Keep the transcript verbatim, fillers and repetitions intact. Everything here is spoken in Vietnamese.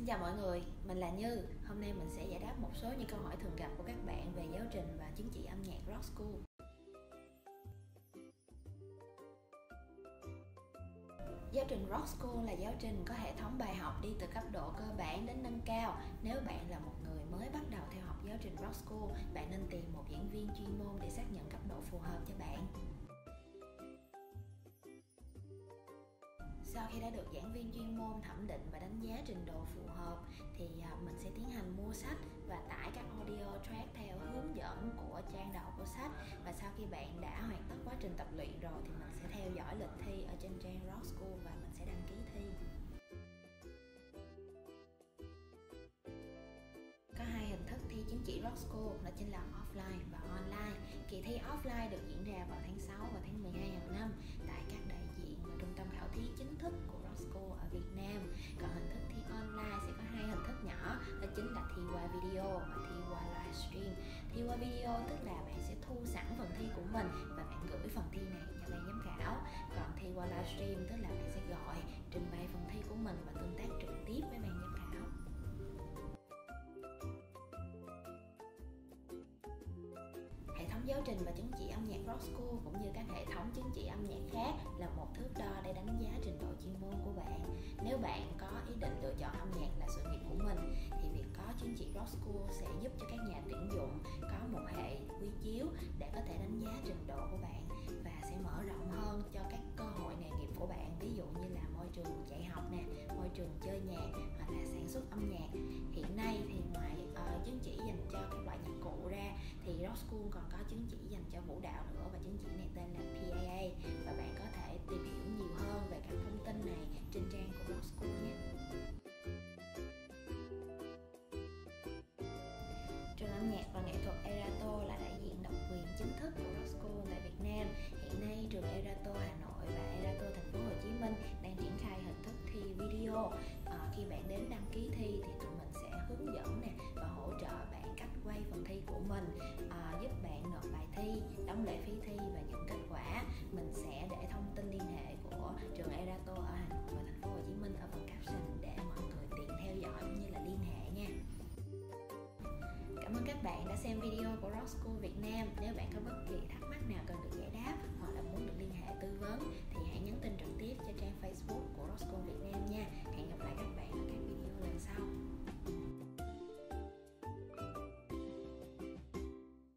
Xin chào mọi người, mình là Như. Hôm nay mình sẽ giải đáp một số những câu hỏi thường gặp của các bạn về giáo trình và chứng chỉ âm nhạc Rock School. Giáo trình Rock School là giáo trình có hệ thống bài học đi từ cấp độ cơ bản đến nâng cao. Nếu bạn là một người mới bắt đầu theo học giáo trình Rock School, bạn nên tìm một giảng viên chuyên môn để xác nhận cấp độ phù hợp cho bạn. Sau khi đã được giảng viên chuyên môn thẩm định và đánh giá trình độ phù hợp thì mình sẽ tiến hành mua sách và tải các audio track theo hướng dẫn của trang đầu của sách. Và sau khi bạn đã hoàn tất quá trình tập luyện rồi thì mình sẽ theo dõi lịch thi ở trên trang Rock School và mình sẽ đăng ký thi. Có hai hình thức thi chứng chỉ Rock School, đó chính là offline và online. Kỳ thi offline được diễn ra vào tháng sáu và tháng mười hai hàng năm tại các đại diện và trung tâm khảo thí chính thức của Rock School ở Việt Nam. Còn hình thức thi online sẽ có hai hình thức nhỏ, đó chính là thi qua video và thi qua livestream. Thi qua video tức là bạn sẽ thu sẵn phần thi của mình và bạn gửi phần thi này cho ban giám khảo. Còn thi qua livestream tức là bạn sẽ gọi, trình bày phần thi của mình và tương tác trực tiếp với ban giám khảo. Hệ thống giáo trình và chứng chỉ âm nhạc Rock School cũng như các hệ thống chứng chỉ âm nhạc khác là một thước đo để đánh giá trình độ chuyên môn của bạn. Nếu bạn có ý định lựa chọn âm nhạc là sự nghiệp của mình thì việc có chứng chỉ Rock School sẽ giúp cho các nhà tuyển dụng có một hệ quy chiếu để có thể đánh giá trình độ của bạn và sẽ mở rộng hơn cho các cơ hội nghề nghiệp của bạn, ví dụ như là môi trường dạy học nè, môi trường chơi nhạc hoặc là sản xuất âm nhạc. Hiện nay thì ngoài uh, chứng chỉ dành cho các loại nhạc cụ ra thì Rock School còn có chứng chỉ dành cho vũ đạo nữa, và chứng chỉ này tên là P A A, và bạn có thể tìm hiểu nhiều hơn về các thông tin này trên trang của Rock School nhé. Trường âm nhạc và nghệ thuật Erato là đại diện độc quyền chính thức của Rock School tại Việt Nam. Hiện nay trường Erato Hà Nội và Erato Thành phố Hồ Chí Minh đang triển khai hình thức thi video. À, khi bạn đến đăng ký thi thì tụi mình sẽ hướng dẫn nè và hỗ trợ bạn cách quay phần thi của mình, à, giúp bạn nộp bài thi, đóng lệ phí thi và nhận kết quả. Mình sẽ để thông tin liên hệ của trường Erato ở Hà Nội và Thành phố Hồ Chí Minh ở phần caption để mọi người tiện theo dõi cũng như là liên hệ nha. Cảm ơn các bạn đã xem video của Rock School Việt Nam. Nếu bạn có bất kỳ thắc mắc nào cần được giải đáp hoặc là muốn được liên hệ tư vấn thì hãy nhắn tin trực tiếp cho trang Facebook